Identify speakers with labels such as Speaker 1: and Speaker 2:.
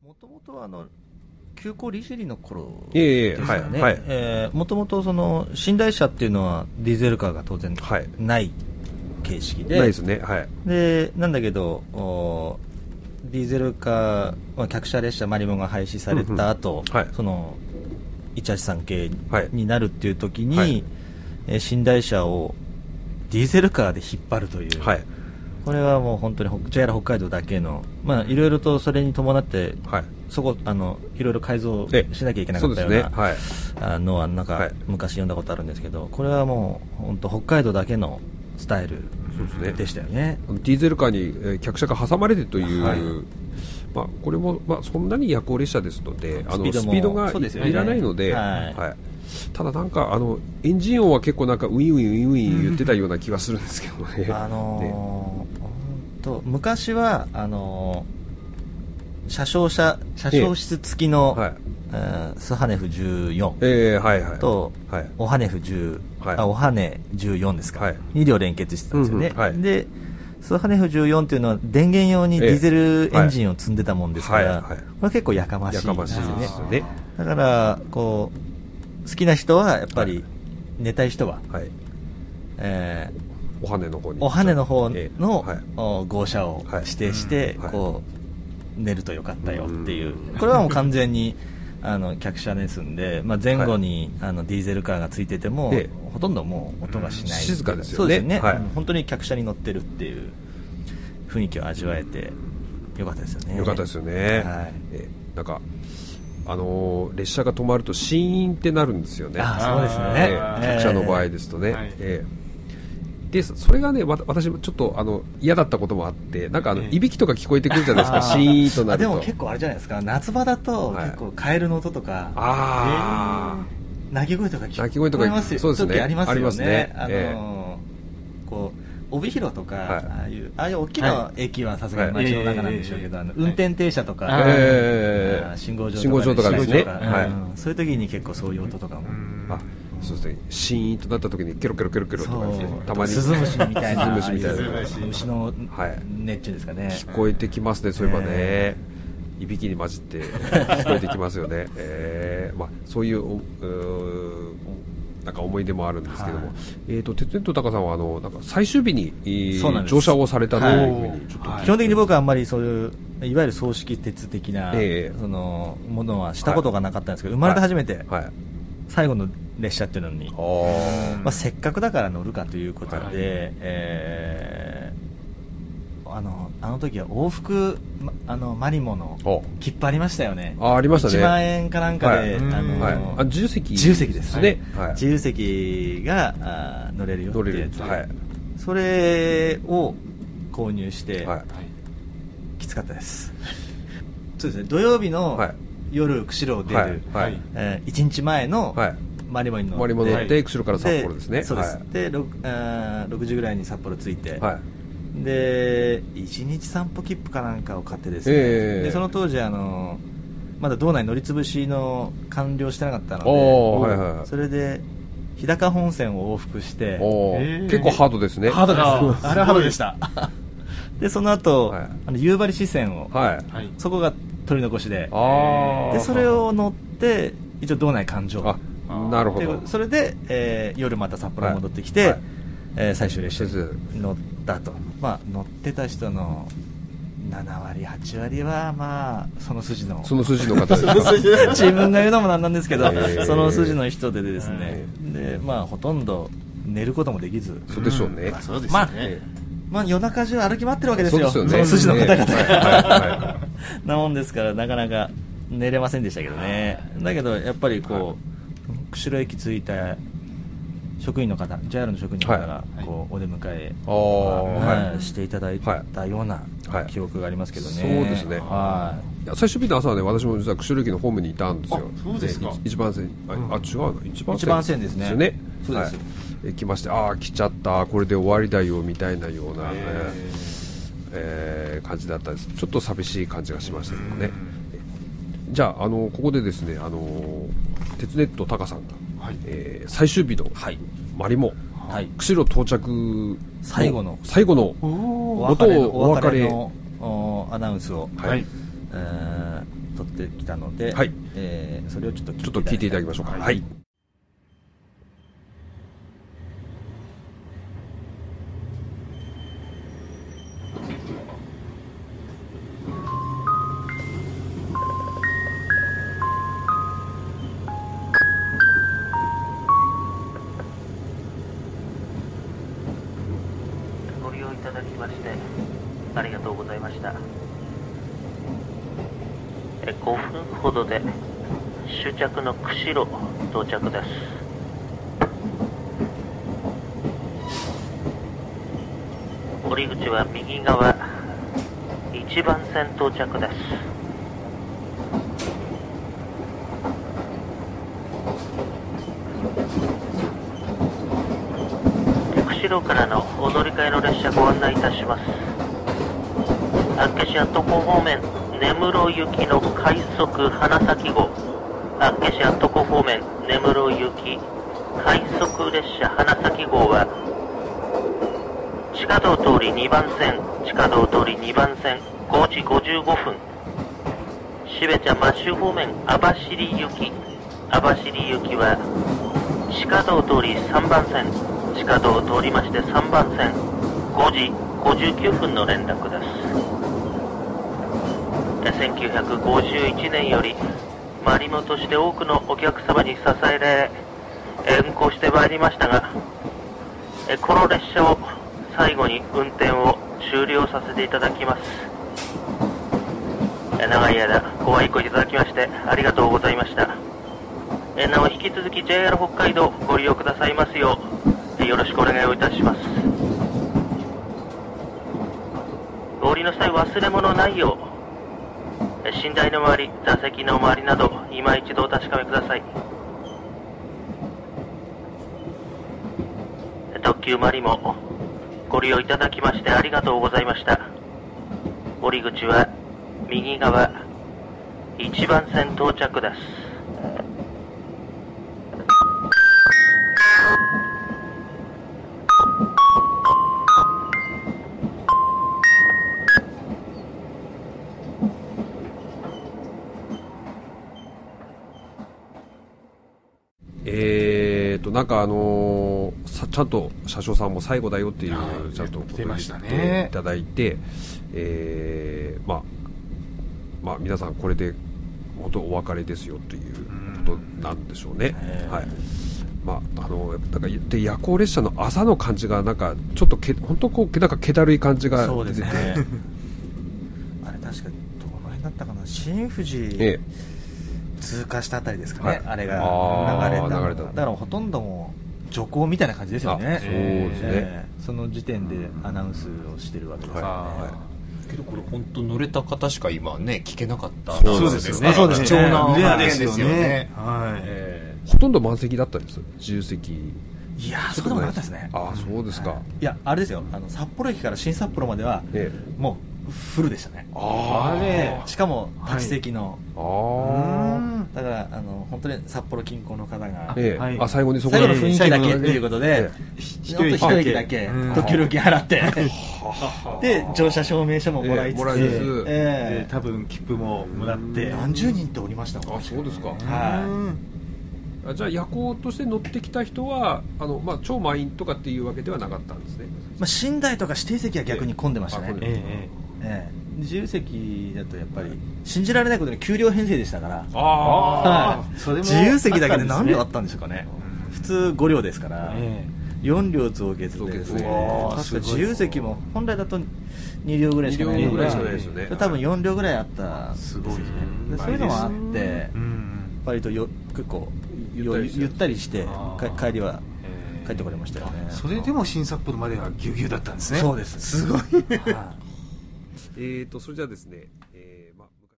Speaker 1: もともとは急行利尻の頃ですよね。もともとその寝台車っていうのはディーゼルカーが当然ない形式で、
Speaker 2: ないですね。はい。
Speaker 1: でなんだけどディーゼルカー、客車列車マリモが廃止された後、その183系になるっていう時に、寝台車をディーゼルカーで引っ張るという、これはもう本当に JR 北海道だけの、いろいろとそれに伴って、そこいろいろ改造しなきゃいけなかったようなのはなんか昔読んだことあるんですけど、これはもう本当北海道だけのスタイルでしたよね。
Speaker 2: ディーゼルカーに客車が挟まれてという、これもそんなに夜行列車ですのでスピードがいらないので、ただなんかエンジン音は結構なんかウィンウィンウィンウィン言ってたような気がするんですけどね。
Speaker 1: 昔は車掌室付きの、スハネフ14、とオハネフオハネ14ですか、2両連結してたんですよね。でスハネフ14っていうのは電源用にディーゼルエンジンを積んでたもんですから、これ結構やかましいですよね。だからこう好きな人はやっぱり寝たい人は、
Speaker 2: お羽の方
Speaker 1: の号車を指定してこう寝るとよかったよっていう、これはもう完全に客車ですんで、前後にディーゼルカーがついててもほとんどもう音がしない、
Speaker 2: 静かですよね。
Speaker 1: そうですね、本当に客車に乗ってるっていう雰囲気を味わえてよかったですよね。
Speaker 2: よかったですよね。なんか列車が止まるとシーンってなるんですよね。
Speaker 1: そうですね。
Speaker 2: 客車の場合ですとね。でそれがね、私もちょっと嫌だったこともあって、なんかいびきとか聞こえてくるじゃないですか、シーンとなると。
Speaker 1: でも結構あれじゃないですか、夏場だと結構カエルの音とか、鳴き声とか聞こえますよ。そうですね、ありますね。こう帯広とか、ああいう大きな駅はさすがに街の中なんでしょうけど、運転停車とか、信号場とかですね、そういう時に結構そういう音とかも、
Speaker 2: そうですね、シーンとなった時にケロケロケロケロとかたまに
Speaker 1: スズムシみたいな虫の熱中ですかね、
Speaker 2: 聞こえてきますね。そういえばね、いびきに混じって聞こえてきますよね。そういうなんか思い出もあるんですけども、鉄ネット高さんはなんか最終日に乗車をされたというふうにちょっと、
Speaker 1: 基本的に僕はあんまりそういういわゆる葬式鉄的なそのものはしたことがなかったんですけど、生まれて初めて最後の列車っていうのにせっかくだから乗るかということで、あの時は往復マリモの切符ありましたよね。
Speaker 2: ありましたね。
Speaker 1: 1万円かなんかで、
Speaker 2: 自由席
Speaker 1: ですね。自由席が乗れるよってやつで、それを購入してきつかったです。そうですね、土曜日の夜釧路を出る1日前のマリモに乗
Speaker 2: って釧路から札幌ですね。
Speaker 1: そうです。で6時ぐらいに札幌着いて、で1日散歩切符かなんかを買ってですね、でその当時まだ道内乗り潰しの完了してなかったので、それで日高本線を往復して、
Speaker 2: 結構ハードですね。
Speaker 1: ハードです。あれはハードでした。でその後、夕張支線を、そこが取り残しで、でそれを乗って一応道内環状、
Speaker 2: なるほど。
Speaker 1: それで、夜また札幌に戻ってきて、最終列車に乗ったと。乗ってた人の7割8割はその筋の
Speaker 2: 方ですか。
Speaker 1: 自分が言うのもなんなんですけど、その筋の人でですね、でほとんど寝ることもできず。
Speaker 2: そうでしょうね。
Speaker 1: 夜中中歩き回ってるわけですよ、その筋の方々が。なもんですからなかなか寝れませんでしたけどね。だけどやっぱりこう釧路駅着いた職員の方、 JR の職員の方がこうお出迎えしていただいたような記憶がありますけどね。
Speaker 2: そうですね。最終日の朝はね、私も実は釧路駅のホームにいたんですよ。
Speaker 1: そうですか。
Speaker 2: 一番線、違うの、
Speaker 1: 一番線ですね。そうです。
Speaker 2: 来まして、来ちゃった、これで終わりだよみたいなような感じだったんです。ちょっと寂しい感じがしましたけどね。じゃあここでですね、鉄ネット高さんが最終日のマリモ、釧路到着最後のお別れのアナウンスをとっ
Speaker 1: ってきたので、
Speaker 2: はい、
Speaker 1: それをちょっと
Speaker 2: 聞いていただきましょうか。はい。
Speaker 3: ご利用いただきましてありがとうございました。5分ほどで終着の釧路到着です。降り口は右側1番線到着です。釧路からのお乗り換えの列車ご案内いたします。厚岸アットコ方面根室行きの快速花咲号、厚岸アットコ方面根室行き快速列車花咲号は地下道通り2番線5時55分、標茶マッシュ方面網走行きは地下道通り3番線、地下道を通りまして3番線5時59分の連絡です。1951年よりマリモとして多くのお客様に支えられ運行してまいりましたが、この列車を最後に運転を終了させていただきます。長い間ご愛顧いただきましてありがとうございました。なお引き続き JR 北海道ご利用くださいますようよろしくお願いをいたします。お降りの際忘れ物ないよう寝台の周り、座席の周りなど今一度お確かめください。特急マリモご利用いただきましてありがとうございました。降り口は右側1番線到着です。
Speaker 2: なんかちゃんと車掌さんも最後だよっていうちゃんと
Speaker 4: 出ましたね
Speaker 2: いただいて、まあ皆さんこれで本当お別れですよということなんでしょうね。はい。まあなんかで夜行列車の朝の感じがなんかちょっと本当こうなんか気だるい感じが出てて、
Speaker 1: あれ確かどの辺だったかな、新富士、通過したあたりですかね、あれが流れた。だからほとんどもう徐行みたいな感じですよね。
Speaker 2: そうですね。
Speaker 1: その時点でアナウンスをしてるわけですよね。
Speaker 5: けどこれ本当乗れた方しか今ね聞けなかった
Speaker 4: そうですよね。
Speaker 5: 貴重なレアですよね。
Speaker 2: ほとんど満席だったんです。自由席。
Speaker 1: いやー、そこでもなかったですね。
Speaker 2: ああ、そうですか。
Speaker 1: いや、あれですよ、札幌駅から新札幌まではもうフルでしたね。しかも立ち席の、だから本当に札幌近郊の方が、
Speaker 2: 最後にそこ
Speaker 1: 最後の雰囲気だけっていうことで一駅だけ特急料金払ってで乗車証明書ももらいつつ、
Speaker 4: 多分切符ももらって
Speaker 1: 何十人っておりましたもん。
Speaker 2: あ、そうですか。じゃあ夜行として乗ってきた人は超満員とかっていうわけではなかったんですね。
Speaker 1: 寝台とか指定席は逆に混んでましたね。自由席だとやっぱり信じられないことに給料編成でしたから、自由席だけで何両あったんでしょうかね。普通5両ですから4両増月でですね、確か自由席も本来だと2両ぐらいしかないので、多分4両ぐらいあったんですね。そういうのもあって割と結構ゆったりして帰りは帰ってこれましたよね。
Speaker 4: それでも新札幌まではぎゅうぎゅうだったんですね。
Speaker 1: そうです。
Speaker 4: すごい。
Speaker 2: それじゃあですね、